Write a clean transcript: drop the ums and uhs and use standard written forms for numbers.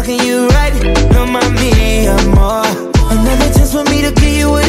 fucking you right. No, mommy, I'm more. Another chance for me to give you what